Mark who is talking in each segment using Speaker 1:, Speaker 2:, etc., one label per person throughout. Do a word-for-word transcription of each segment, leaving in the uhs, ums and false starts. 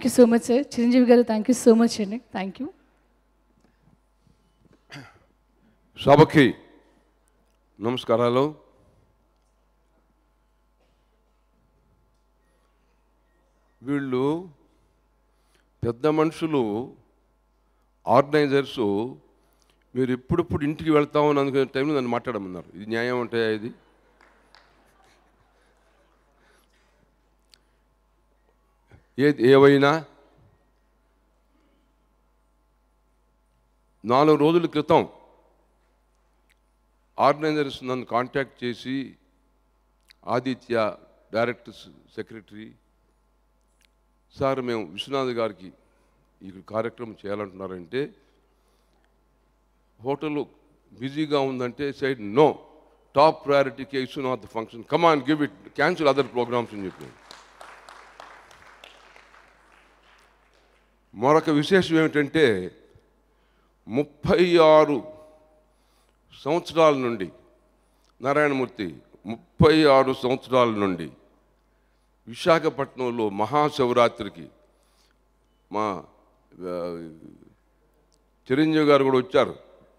Speaker 1: you so much, sir. Chiranjeevi garu, thank you so much, Andy. Thank you.
Speaker 2: సభకి నమస్కారాలు. వీళ్ళు పెద్ద మనుషులు, ఆర్గనైజర్స్, మీరు ఎప్పుడెప్పుడు ఇంటికి వెళ్తామని అనుకునే టైంలో నన్ను మాట్లాడమన్నారు. ఇది న్యాయం ఉంటాయా? ఇది ఏది ఏవైనా నాలుగు రోజుల క్రితం ఆర్గనైజర్స్ నన్ను కాంటాక్ట్ చేసి, ఆదిత్య డైరెక్టర్ సెక్రటరీ, సార్ మేము విశ్వనాథ్ గారికి ఇక్కడ కార్యక్రమం చేయాలంటున్నారంటే, హోటల్ బిజీగా ఉందంటే సైడ్ నో, టాప్ ప్రయారిటీకి Viswanath function, come on give it, cancel other programmes అని చెప్పి. మరొక విశేషం ఏమిటంటే, ముప్పై ఆరు సంవత్సరాల నుండి నారాయణమూర్తి ముప్పై ఆరు సంవత్సరాల నుండి విశాఖపట్నంలో మహాశివరాత్రికి మా చిరంజీవి గారు కూడా వచ్చారు.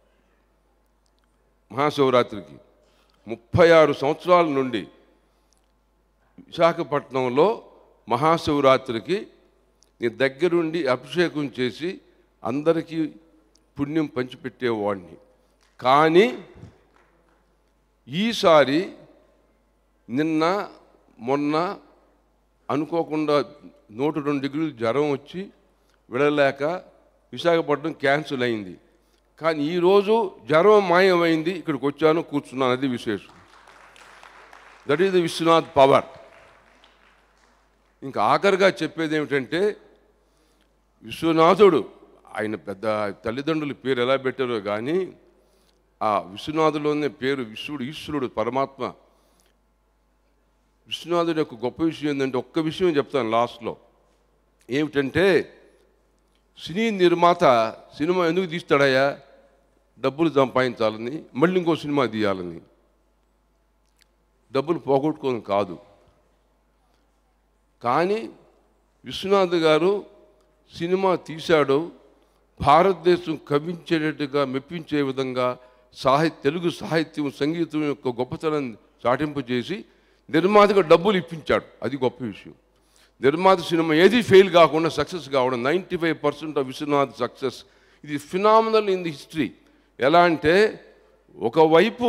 Speaker 2: మహాశివరాత్రికి ముప్పై ఆరు సంవత్సరాల నుండి విశాఖపట్నంలో మహాశివరాత్రికి నీ దగ్గరుండి అభిషేకం చేసి అందరికీ పుణ్యం పంచిపెట్టేవాడిని. కానీ ఈసారి నిన్న మొన్న అనుకోకుండా నూట రెండు డిగ్రీలు జ్వరం వచ్చి వెళ్ళలేక విశాఖపట్నం క్యాన్సిల్ అయింది. కానీ ఈరోజు జ్వరం మాయమైంది, ఇక్కడికి వచ్చాను, కూర్చున్నాను. అది విశేషం. That is the Viswanath power. ఇంకా ఆఖరిగా చెప్పేది ఏమిటంటే, విశ్వనాథుడు ఆయన పెద్ద తల్లిదండ్రుల పేరు ఎలా పెట్టారో కానీ ఆ విశ్వనాథులోనే పేరు విశ్వడు, ఈశ్వరుడు, పరమాత్మ. విశ్వనాథుడు యొక్క గొప్ప విషయం ఏంటంటే, ఒక్క విషయం చెప్తాను లాస్ట్లో. ఏమిటంటే, సినీ నిర్మాత సినిమా ఎందుకు తీస్తాడయ్యా? డబ్బులు సంపాదించాలని, మళ్ళీ ఇంకో సినిమా తీయాలని. డబ్బులు పోగొట్టుకోని కాదు. కానీ విశ్వనాథ్ గారు సినిమా తీశాడు, భారతదేశం కవించేటట్టుగా, మెప్పించే విధంగా సాహిత్య తెలుగు సాహిత్యం, సంగీతం యొక్క గొప్పతనాన్ని చాటింపు చేసి నిర్మాతగా డబ్బులు ఇప్పించాడు. అది గొప్ప విషయం. నిర్మాత సినిమా ఏది ఫెయిల్ కాకుండా సక్సెస్ కావడం, ninety five percent of Viswanath success. ఇది ఫినామినల్ ఇన్ ది హిస్టరీ. ఎలా అంటే, ఒకవైపు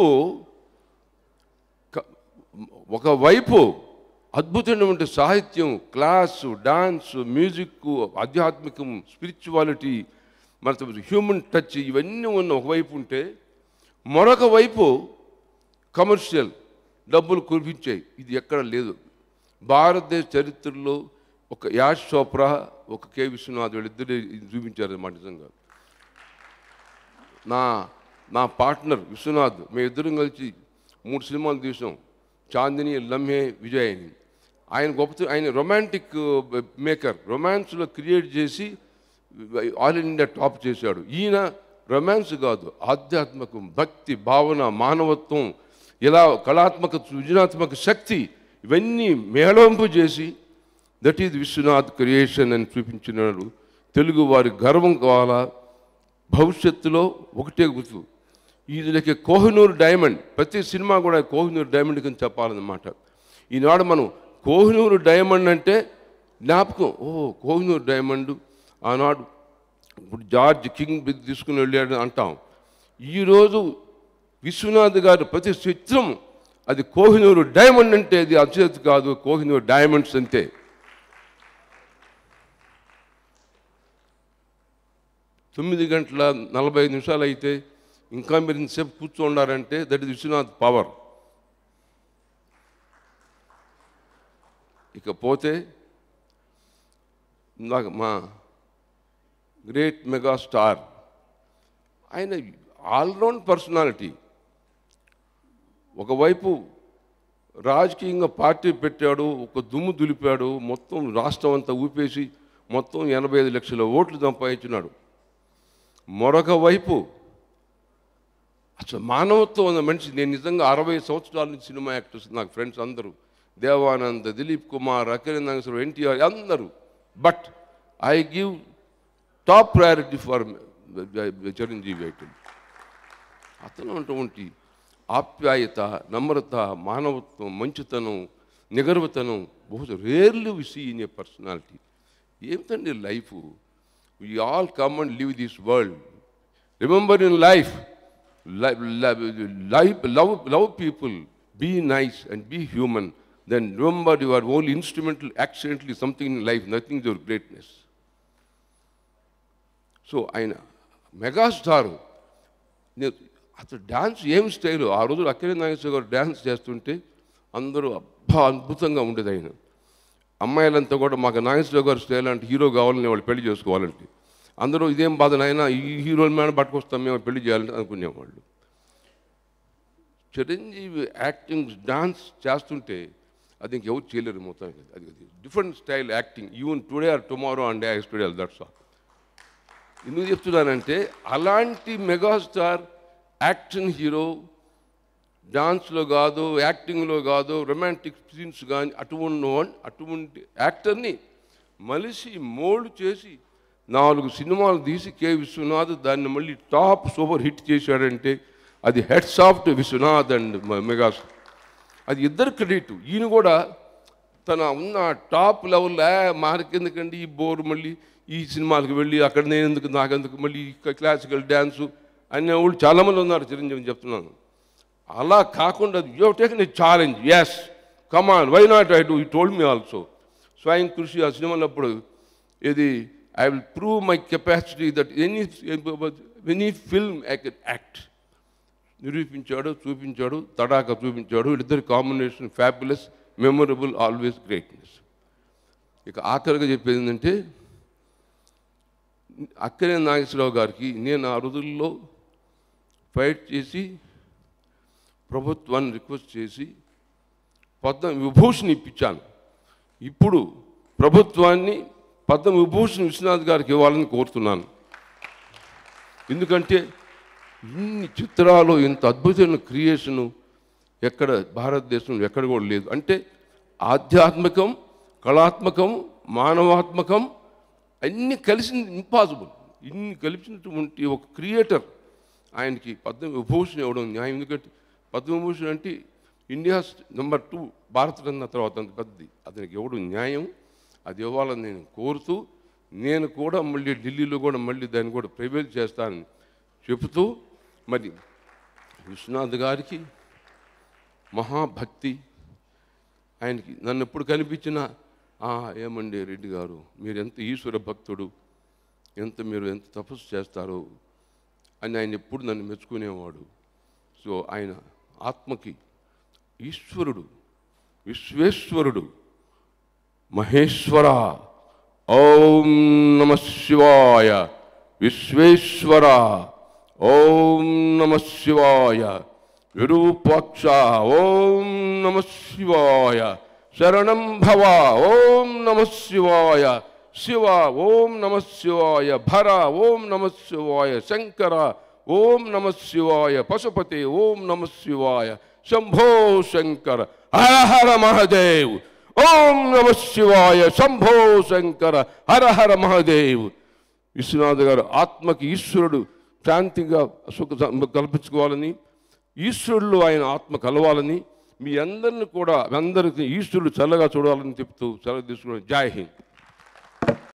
Speaker 2: ఒకవైపు అద్భుతమైనటువంటి సాహిత్యం, క్లాసు, డాన్సు, మ్యూజిక్, ఆధ్యాత్మికం, స్పిరిచువాలిటీ, మన హ్యూమన్ టచ్, ఇవన్నీ ఉన్న ఒకవైపు ఉంటే, మరొక వైపు కమర్షియల్, డబ్బులు కురిపించాయి. ఇది ఎక్కడ లేదు. భారతదేశ చరిత్రలో ఒక యాష్ చోప్రా, ఒక కె విశ్వనాథ్ వీళ్ళిద్దరు చూపించారు అన్నమాట. నిజంగా నా నా పార్ట్నర్ విశ్వనాథ్, మేము ఇద్దరం కలిసి మూడు సినిమాలు తీసాం. చాందిని, లమ్హే, విజయ్ అని. ఆయన గొప్ప, ఆయన రొమాంటిక్ మేకర్, రొమాన్స్లో క్రియేట్ చేసి ఆల్ ఇండియా టాప్ చేశాడు. ఈయన రొమాన్స్ కాదు, ఆధ్యాత్మికం, భక్తి, భావన, మానవత్వం, ఇలా కళాత్మక, సృజనాత్మక శక్తి, ఇవన్నీ మేళవింపు చేసి దట్ ఈజ్ విశ్వనాథ్ క్రియేషన్ అని చూపించినాడు. తెలుగు వారి గర్వం కావాలా? భవిష్యత్తులో ఒకటే గుర్తు, ఇది కోహినూర్ డైమండ్. ప్రతి సినిమా కూడా కోహినూర్ డైమండ్ కింద చెప్పాలన్నమాట. ఈనాడు మనం కోహినూర్ డైమండ్ అంటే జ్ఞాపకం, ఓ కోహినూర్ డైమండ్ ఆనాడు ఇప్పుడు జార్జ్ కింగ్ తీసుకుని వెళ్ళాడు అంటాం. ఈరోజు విశ్వనాథ్ గారు ప్రతి చిత్రం అది కోహినూరు డైమండ్ అంటే అది అత్యతి కాదు, కోహినూరు డైమండ్స్ అంతే. తొమ్మిది గంటల నలభై ఐదు నిమిషాలు అయితే ఇంకా మీరు ఇంతసేపు కూర్చోండారంటే దట్ ఇస్ విశ్వనాథ్ పవర్. ఇకపోతే ఇందాక మా గ్రేట్ మెగాస్టార్, ఆయన ఆల్రౌండ్ పర్సనాలిటీ. ఒకవైపు రాజకీయంగా పార్టీ పెట్టాడు, ఒక దుమ్ము దులిపాడు, మొత్తం రాష్ట్రం అంతా ఊపేసి మొత్తం ఎనభై ఐదు లక్షల ఓట్లు సంపాదించినాడు. మరొక వైపు అసలు మానవత్వం ఉన్న మనిషి. నేను నిజంగా అరవై సంవత్సరాల నుంచి సినిమా యాక్టర్స్ నాకు ఫ్రెండ్స్ అందరూ, దేవానంద్, దిలీప్ కుమార్, అఖిల నాగేశ్వరరావు, ఎన్టీఆర్ అందరూ. But I give top priority for Chiranjeevi item. అతను అటువంటి ఆప్యాయత, నమ్రత, మానవత్వం, మంచితనం, నిగర్వతనం బహుశా rarely we see in a personality. ఏమిటండి life? We all come and live this world. Remember in life, life love love people, be nice and be human. Then remember you are only instrumental, accidentally something in life, nothing is your greatness. So ఆయన megastar. అతను dance ఏం style! ఆ రోజు అక్కినే నాగేశ్వర గారు dance చేస్తుంటే అందరూ అబ్బా అద్భుతంగా ఉండేది. ఆయన అమ్మాయిలంతా కూడా మాకు నాగేశ్వర గారు స్టైల్ అంటే హీరో కావాలని వాళ్ళు పెళ్లి చేసుకోవాలంటే అందరూ ఇదేం బాధ నాయన, ఈ హీరోల మీద పట్టుకొస్తాం మేము పెళ్లి చేయాలని అనుకునేవాళ్ళు. చిరంజీవి యాక్టింగ్ డాన్స్ చేస్తుంటే అది ఇంకెవరు చేయలేరు మొత్తం. అది different style acting. Even today or tomorrow and day experience that's all. ఎందుకు చెప్తున్నానంటే అలాంటి మెగాస్టార్, యాక్షన్ హీరో, డాన్స్లో కాదు, యాక్టింగ్లో కాదు, రొమాంటిక్ సీన్స్ కానీ అటువంటి అటువంటి యాక్టర్ని మలిసి మోల్డ్ చేసి నాలుగు సినిమాలు తీసి కె విశ్వనాథ్ దాన్ని మళ్ళీ టాప్ సూపర్ హిట్ చేశాడంటే అది heads off to Viswanath and megastar. అది ఇద్దరు క్రెడిట్. ఈయన కూడా తన ఉన్న టాప్ లెవెల్లో మాకెందుకండి ఈ బోర్, మళ్ళీ ఈ సినిమాలకు వెళ్ళి అక్కడ నేను ఎందుకు, నాకెందుకు, మళ్ళీ క్లాసికల్ డ్యాన్సు అనేవాళ్ళు చాలామంది ఉన్నారు చిరంజీవి చెప్తున్నాను. అలా కాకుండా you taken a challenge. Yes come on, why not I do, you told me also. Swayam Krushi ఆ సినిమాలో అప్పుడు ఇది I will prove my capacity that any any film I can act. నిరూపించాడు, చూపించాడు, తడాక చూపించాడు. ఇద్దరు combination fabulous, memorable, always greatness. ఇక ఆఖరిగా చెప్పేది ఏంటంటే అక్కినే నాగేశ్వరరావు గారికి నేను ఆ రోజుల్లో ఫైట్ చేసి ప్రభుత్వాన్ని రిక్వెస్ట్ చేసి పద్మ విభూషణ్ ఇప్పించాను. ఇప్పుడు ప్రభుత్వాన్ని పద్మ విభూషణ్ విశ్వనాథ్ గారికి ఇవ్వాలని కోరుతున్నాను. ఎందుకంటే ఇన్ని చిత్రాలు, ఇంత అద్భుతమైన క్రియేషను ఎక్కడ భారతదేశంలో ఎక్కడ కూడా లేదు. అంటే ఆధ్యాత్మికం, కళాత్మకం, మానవాత్మకం అన్నీ కలిసింది ఇంపాసిబుల్. ఇన్ని కలిసినటువంటి ఒక క్రియేటర్ ఆయనకి పద్మ విభూషణ్ ఇవ్వడం న్యాయం. ఎందుకంటే పద్మవిభూషణ్ అంటే ఇండియా నెంబర్ టూ భారతరత్న తర్వాత అంత పెద్దది. అతనికి ఇవ్వడం న్యాయం. అది ఇవ్వాలని నేను కోరుతూ, నేను కూడా మళ్ళీ ఢిల్లీలో కూడా మళ్ళీ దాన్ని కూడా ప్రైవేట్ చేస్తానని చెబుతూ, మరి విశ్వనాథ్ గారికి మహాభక్తి. ఆయనకి నన్ను ఎప్పుడు కనిపించినా ఏమండి రెడ్డి గారు, మీరు ఎంత ఈశ్వర భక్తుడు, ఎంత మీరు ఎంత తపస్సు చేస్తారో అని ఆయన ఎప్పుడు నన్ను మెచ్చుకునేవాడు. సో ఆయన ఆత్మకి ఈశ్వరుడు, విశ్వేశ్వరుడు, మహేశ్వర, ఓం నమ శివాయ, విశ్వేశ్వర, ఓం నమ శివాయ, విరూపాక్ష, ఓం నమ శివాయ, శరణం భవ, ఓం నమ శివాయ, శివ, ఓం నమ శివాయ, భర, ఓం నమ శివాయ, శంకర, ఓం నమ శివాయ, పశుపతి, ఓం నమ శివాయ, శంభో శంకర, హర హర మహాదేవ్, ఓం నమ శివాయ, శంభో శంకర, హర హర మహాదేవ్. విశ్వనాథ్ గారు ఆత్మకి ఈశ్వరుడు శాంతిగా సుఖ కల్పించుకోవాలని, ఈశ్వరుడు ఆయన ఆత్మ కలవాలని, మీ అందరిని కూడా అందరికీ ఈశ్వరుడు చల్లగా చూడాలని చెప్తూ సెలవు తీసుకున్నాను. జై హింద్.